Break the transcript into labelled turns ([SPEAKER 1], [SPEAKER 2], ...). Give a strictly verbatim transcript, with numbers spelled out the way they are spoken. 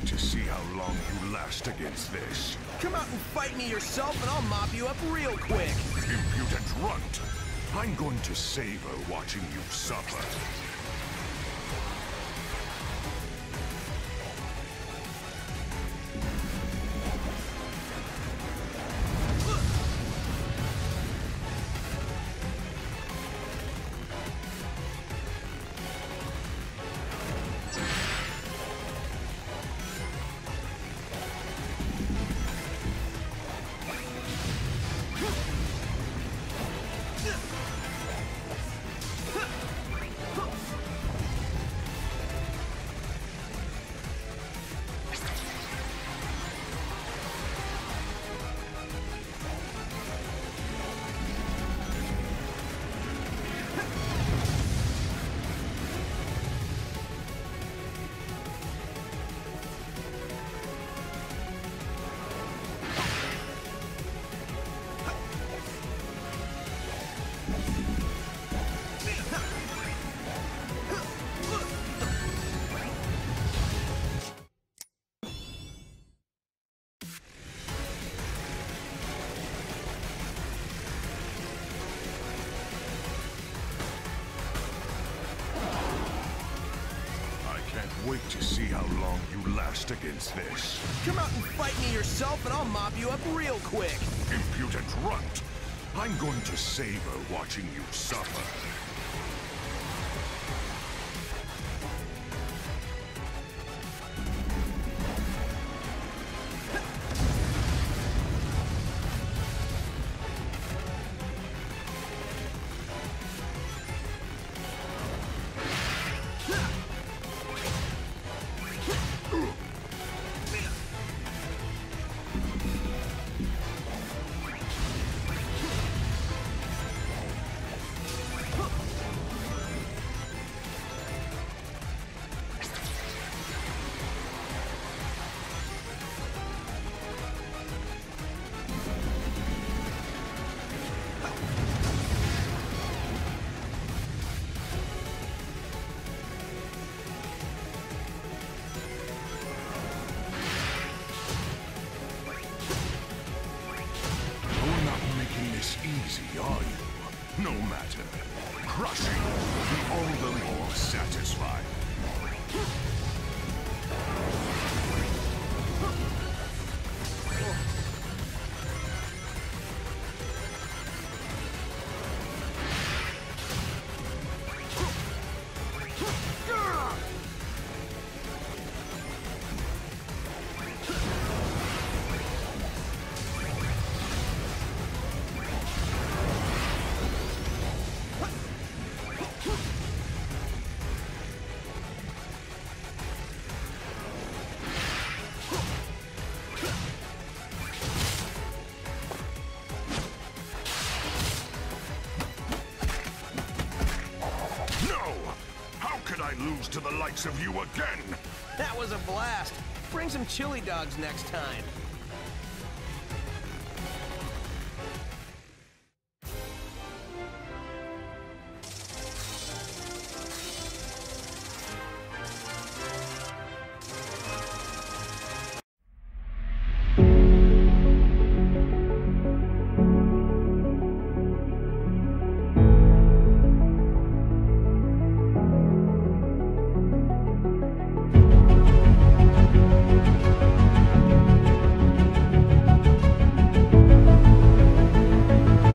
[SPEAKER 1] to see how long you last against this.
[SPEAKER 2] Come out and fight me yourself and I'll mop you up real quick.
[SPEAKER 1] Impudent runt! I'm going to savor watching you suffer. Wait to see how long you last against this.
[SPEAKER 2] Come out and fight me yourself and I'll mop you up real quick.
[SPEAKER 1] Impudent runt! I'm going to savor watching you suffer. Easy, are you? No matter. Crushing will be all the more satisfying. Lose to the likes of you again!
[SPEAKER 2] That was a blast. Bring some chili dogs next time.